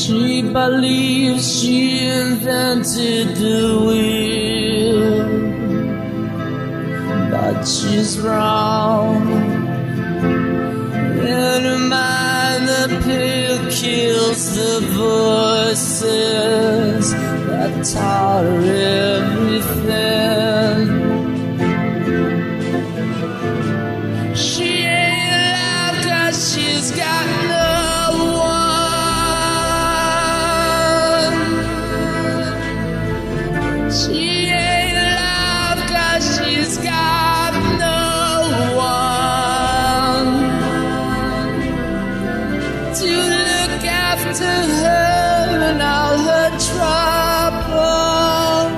She believes she invented the wheel, but she's wrong. In her mind, the pill kills the voices that taught her everything. She ain't alive 'cause she's got no one. She ain't alive 'cause she's got no one to look after her and all her trouble.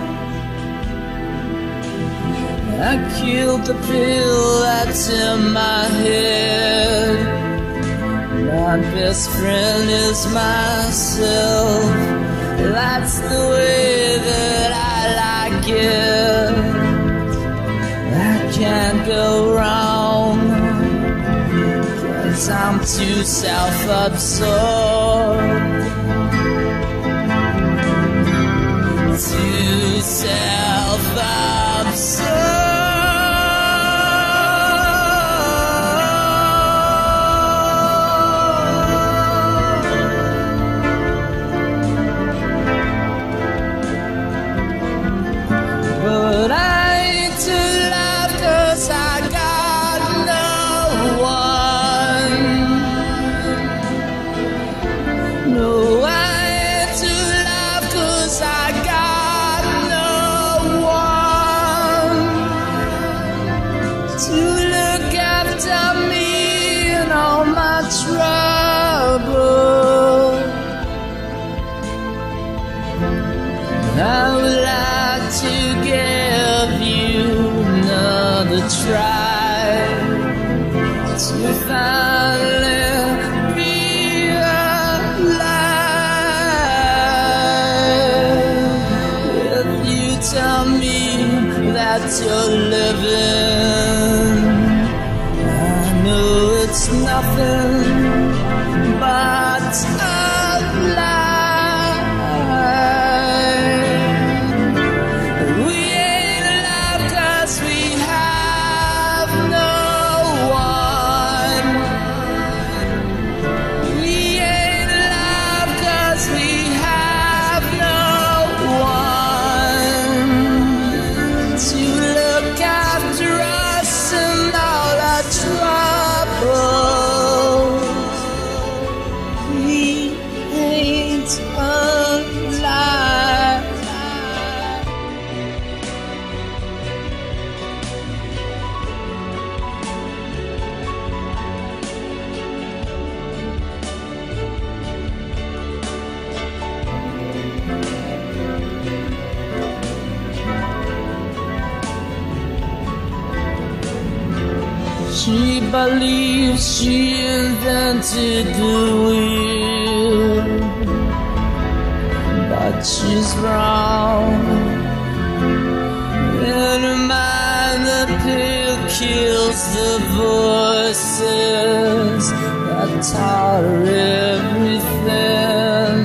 I killed the pill that's in my head. My best friend is myself. That's the way that I like it. I can't go wrong, 'cause I'm too self-absorbed. Too self-absorbed. But I ain't too loud 'cause I got no one. No, I ain't too loud 'cause I got no one to look after me and all my trouble. I would like to give you another try to finally realize if you tell me that you're living. I know it's nothing but a lie. She believes she invented the wheel, but she's wrong. In her mind, the pill kills the voices that taught her everything.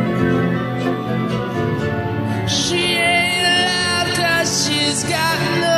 She ain't alive 'cause she's got no